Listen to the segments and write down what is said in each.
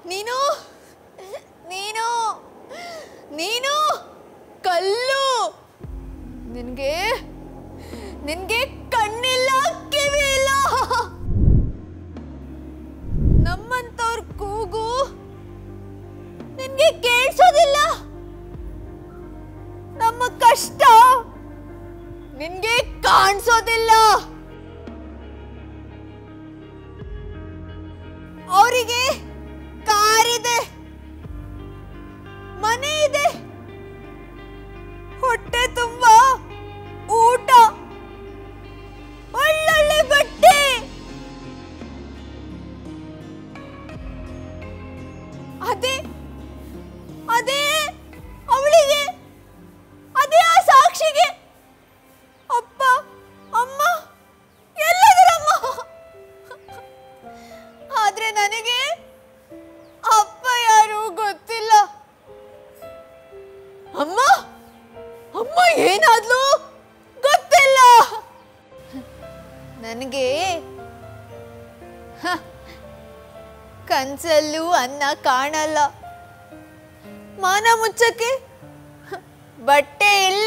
ನೀನು ನೀನು ನೀನು ಕಲ್ಲು. ನಿನ್ಗೆ ನಿನ್ಗೆ ಕಣ್ಣಿಲ್ಲ, ಕಿವಿ ಇಲ್ಲ. ನಮ್ಮಂತವ್ರ ಕೂಗು ನಿನ್ಗೆ ಕೇಳಿಸೋದಿಲ್ಲ. ನಮ್ಮ ಕಷ್ಟ ನಿನ್ಗೆ ಕಾಣಿಸೋದಿಲ್ಲ. ಅವರಿಗೆ ಕಾರಿದೆ, ಮನೆ ಇದೆ, ಹೊಟ್ಟೆ ತುಂಬಾ ಊಟ, ಒಳ್ಳೊಳ್ಳೆ ಬಟ್ಟೆ. ಅದೇ ಅದೇ ಅವಳಿಗೆ, ಅದೇ ಆ ಸಾಕ್ಷಿಗೆ ಅಪ್ಪ ಅಮ್ಮ ಎಲ್ಲದರಮ್ಮ. ಆದ್ರೆ ನನಗೆ ಅಪ್ಪ ಯಾರು ಗೊತ್ತಿಲ್ಲ. ಅಮ್ಮ ಅಮ್ಮ ಏನಾದ್ಲು ಗೊತ್ತಿಲ್ಲ ನನಗೆ. ಕನ್ಸಲ್ಲೂ ಅನ್ನ ಕಾಣಲ್ಲ, ಮಾನ ಮುಚ್ಚಕ್ಕೆ ಬಟ್ಟೆ ಇಲ್ಲ.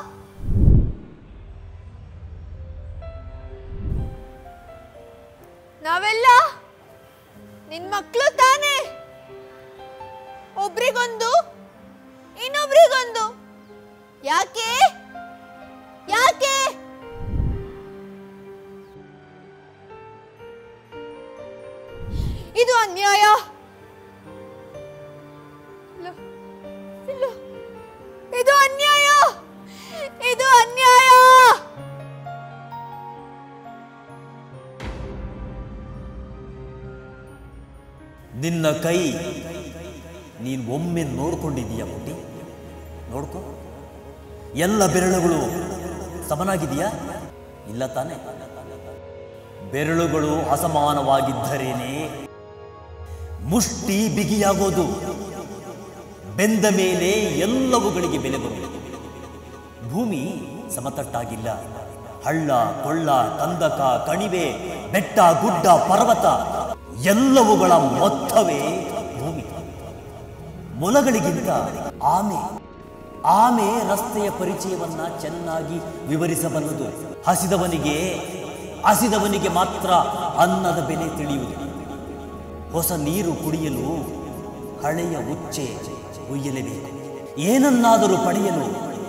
ನಾವೆಲ್ಲ ನಿನ್ ಮಕ್ಕಳು ತಾನೆ. ಒಬ್ರಿಗೊಂದು ಇನ್ನೊಬ್ರಿಗೊಂದು. ಯಾಕೆ ಯಾಕೆ ಇದು ಅನ್ಯಾಯ. ಇದು ಅನ್ಯಾಯ, ಇದು ಅನ್ಯಾಯ. ನಿನ್ನ ಕೈ ನೀನು ಒಮ್ಮೆ ನೋಡ್ಕೊಂಡಿದೀಯ ಪುಟ್ಟಿ? ನೋಡ್ಕೊ. ಎಲ್ಲ ಬೆರಳುಗಳು ಸಮನಾಗಿದೆಯಾ? ಇಲ್ಲ ತಾನೆ. ಬೆರಳುಗಳು ಅಸಮಾನವಾಗಿದ್ದರೇನೆ ಮುಷ್ಟಿ ಬಿಗಿಯಾಗೋದು. ಬೆಂದ ಮೇಲೆ ಎಲ್ಲವುಗಳಿಗೆ ಬೆಲೆ ಬರುವುದು. ಭೂಮಿ ಸಮತಟ್ಟಾಗಿಲ್ಲ. ಹಳ್ಳ ಕೊಳ್ಳ, ಕಂದಕ, ಕಣಿವೆ, ಬೆಟ್ಟ, ಗುಡ್ಡ, ಪರ್ವತ ಎಲ್ಲವುಗಳ ಮೊತ್ತವೇ ಭೂಮಿ. ಮೊಲಗಳಿಗಿಂತ ಆಮೆ ರಸ್ತೆಯ ಪರಿಚಯವನ್ನ ಚೆನ್ನಾಗಿ ವಿವರಿಸಬಲ್ಲದು. ಹಸಿದವನಿಗೆ ಮಾತ್ರ ಅನ್ನದ ಬೆಲೆ ತಿಳಿಯುವುದು. ಹೊಸ ನೀರು ಕುಡಿಯಲು ಹಳೆಯ ಉಚ್ಚೆ ಒಯ್ಯಲೇಬೇಕು. ಏನನ್ನಾದರೂ ಪಡೆಯಲು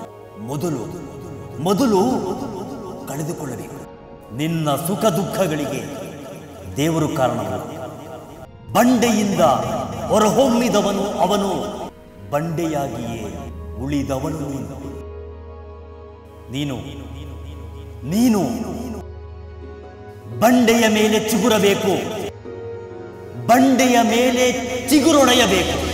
ಮೊದಲು ಕಳೆದುಕೊಳ್ಳಬೇಕು. ನಿನ್ನ ಸುಖ ದುಃಖಗಳಿಗೆ ದೇವರು ಕಾರಣವಲ್ಲ. ಬಂಡೆಯಿಂದ ಹೊರಹೊಮ್ಮಿದವನು ಅವನು, ಬಂಡೆಯಾಗಿಯೇ ಉಳಿದವನು ನೀನು. ನೀನು ಬಂಡೆಯ ಮೇಲೆ ಚಿಗುರಬೇಕು, ಬಂಡೆಯ ಮೇಲೆ ಚಿಗುರೊಡೆಯಬೇಕು.